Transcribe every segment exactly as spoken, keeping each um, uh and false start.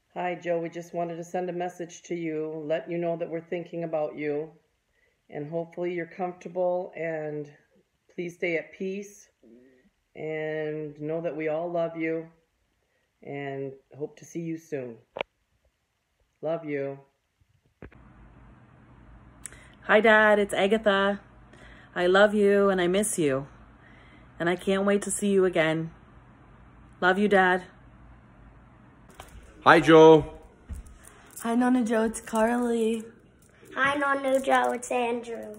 Hi, Joe. We just wanted to send a message to you, let you know that we're thinking about you, and hopefully you're comfortable, and please stay at peace, and know that we all love you, and hope to see you soon. Love you. Hi, Dad. It's Agatha. I love you and I miss you, and I can't wait to see you again. Love you, Dad. Hi, Joe. Hi, Nonna Joe. It's Carly. Hi, Nonna Joe. It's Andrew.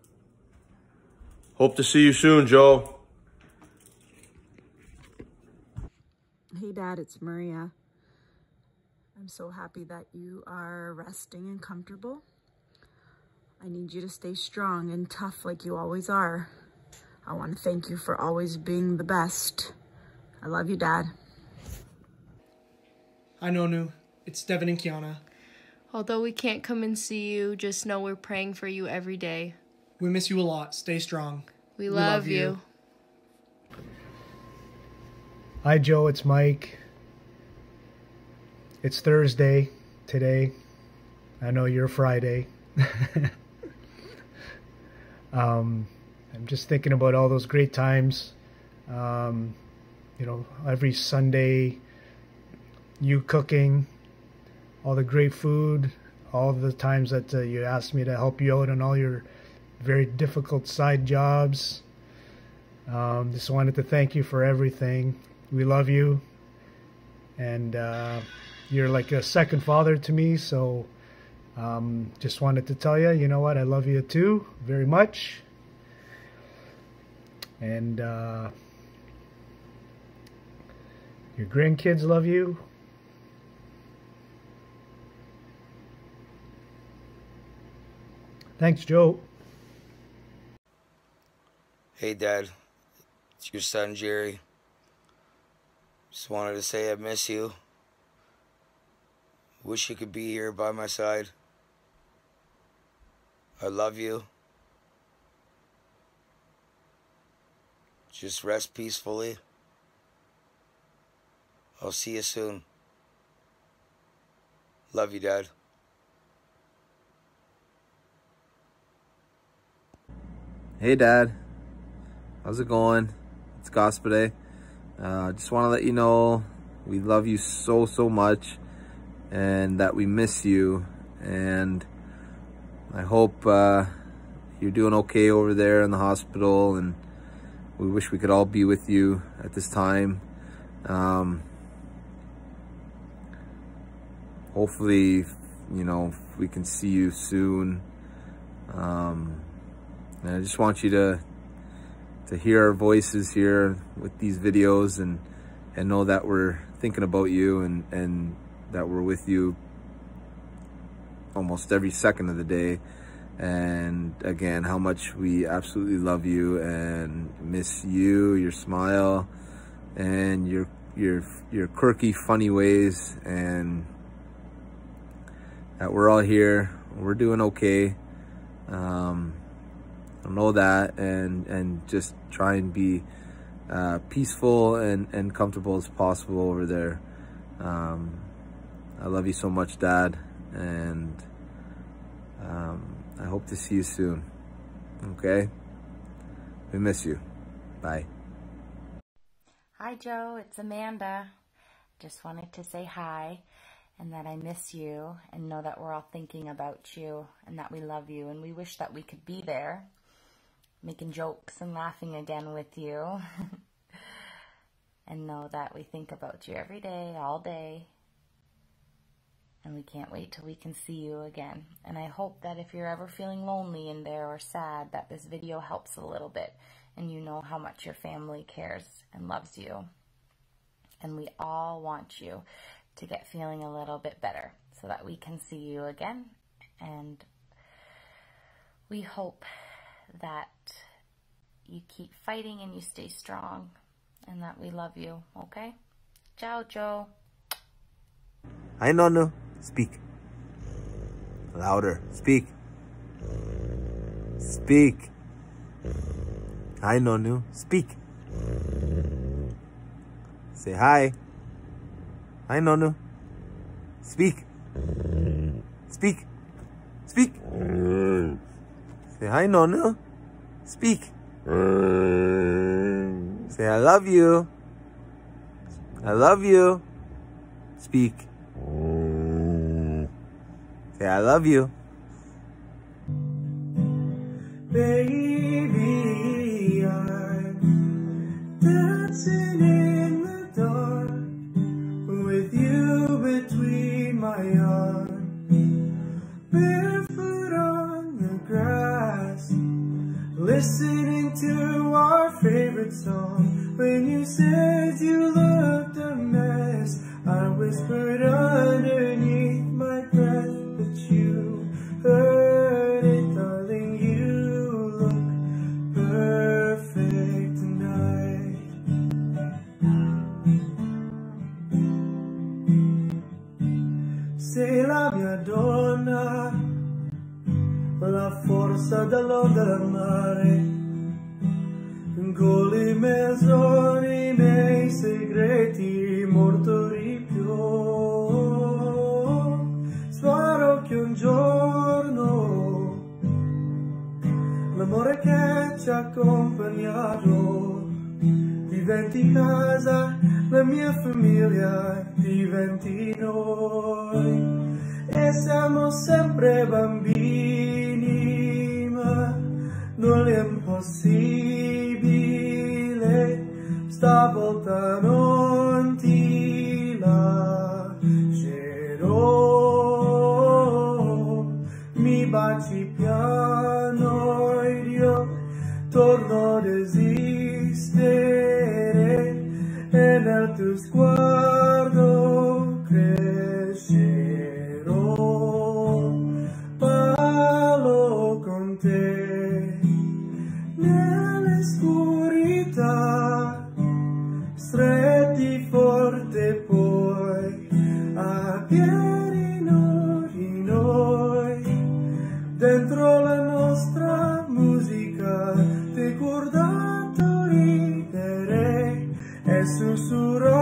Hope to see you soon, Joe. Hey, Dad. It's Maria. I'm so happy that you are resting and comfortable. I need you to stay strong and tough like you always are. I want to thank you for always being the best. I love you, Dad. Hi, Nonu. It's Devin and Kiana. Although we can't come and see you, just know we're praying for you every day. We miss you a lot. Stay strong. We, we love, love you. you. Hi, Joe. It's Mike. It's Thursday today. I know you're Friday. um, I'm just thinking about all those great times. Um, you know, every Sunday, you cooking, all the great food, all the times that uh, you asked me to help you out on all your very difficult side jobs. Um, just wanted to thank you for everything. We love you, and uh, you're like a second father to me, so um, just wanted to tell you, you know what, I love you too, very much. And uh, your grandkids love you. Thanks, Joe. Hey, Dad. It's your son, Jerry. Just wanted to say I miss you. Wish you could be here by my side. I love you. Just rest peacefully. I'll see you soon. Love you, Dad. Hey, Dad. How's it going? It's Gospel Day. Uh, just want to let you know we love you so, so much, and that we miss you. And I hope uh, you're doing okay over there in the hospital, and we wish we could all be with you at this time. Um, hopefully, you know, we can see you soon. Um, and I just want you to to hear our voices here with these videos, and and know that we're thinking about you, and and that we're with you almost every second of the day. And again, how much we absolutely love you and miss you, your smile, and your your your quirky, funny ways, and that we're all here. We're doing okay. Um, I know that, and and just try and be uh, peaceful and and comfortable as possible over there. Um, I love you so much, Dad, and um, I hope to see you soon. Okay? We miss you. Bye. Hi, Joe. It's Amanda. Just wanted to say hi, and that I miss you, and know that we're all thinking about you, and that we love you, and we wish that we could be there, making jokes and laughing again with you. And know that we think about you every day, all day. And we can't wait till we can see you again. And I hope that if you're ever feeling lonely in there or sad, that this video helps a little bit, and you know how much your family cares and loves you. And we all want you to get feeling a little bit better so that we can see you again. And we hope that you keep fighting and you stay strong, and that we love you, okay? Ciao, Joe. Hi, Nonu. Speak. Louder. Speak. Speak. Hi, Nonu. Speak. Say hi. Hi, Nonu. Speak. Speak. Speak. Say hi, Nonu. Speak. Say I love you. I love you. Speak. Say I love you. Baby, I'm dancing in the dark with you between my arms, barefoot on the grass, listening to our favorite song. When you said you looked a mess, I whispered underneath my breath, but you heard it, darling. You look perfect tonight. Sei la mia donna, la forza dall'onda del mare, con i miei sogni, i miei segreti mortori più. Spero che un giorno l'amore che ci ha accompagnato diventi casa, la mia famiglia diventi noi. E siamo sempre bambini, ma non è impossibile, stavolta non ti lascerò. Mi baci piano ed io torno ad esistere, e nel tuo sguardo crescerò. Parlo con te nell'oscurità, stretti forte poi a piedi di noi, dentro la nostra musica ti guardato ridere e sussurro